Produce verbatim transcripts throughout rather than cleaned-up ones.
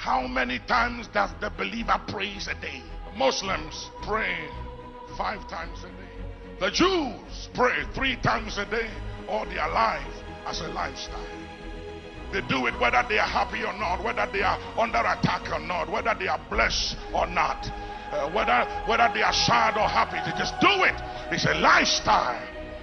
How many times does the believer praise a day? Muslims pray five times a day. The Jews pray three times a day all their life as a lifestyle. They do it whether they are happy or not, whether they are under attack or not, whether they are blessed or not, uh, whether whether they are sad or happy. They just do it. It's a lifestyle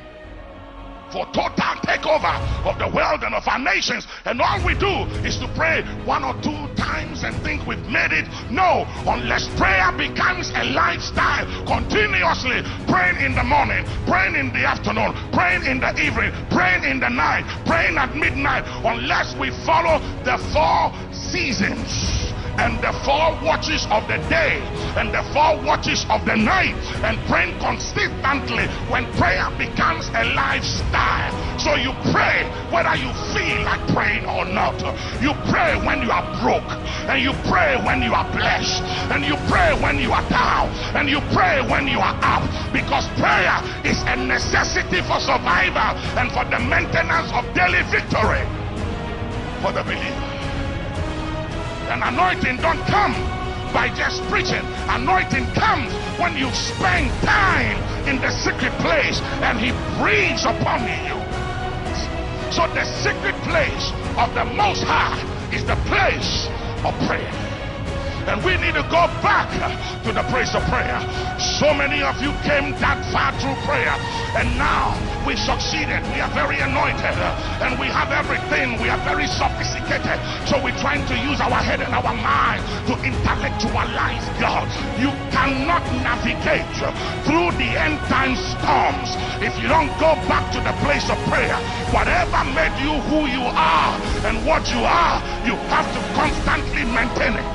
for total takeover of the world and of our nations. And all we do is to pray one or two times and think we've made it. No, unless prayer becomes a lifestyle, continuously praying in the morning, praying in the afternoon, praying in the evening, praying in the night, praying at midnight, unless we follow the four seasons and the four watches of the day and the four watches of the night, and praying consistently, when prayer becomes a lifestyle. So you pray whether you feel like praying or not. You pray when you are broke, and you pray when you are blessed, and you pray when you are down, and you pray when you are up, because prayer is a necessity for survival and for the maintenance of daily victory for the believer. And anointing don't come by just preaching. Anointing comes when you spend time in the secret place and he breathes upon you. So the secret place of the Most High is the place of prayer. And we need to go back to the place of prayer. So many of you came that far through prayer, and now we succeeded. We are very anointed, and we have everything. We are very sophisticated. So we're trying to use our head and our mind to intellectualize God. You cannot navigate through the end time storms if you don't go back to the place of prayer. Whatever made you who you are and what you are, you have to constantly maintain it.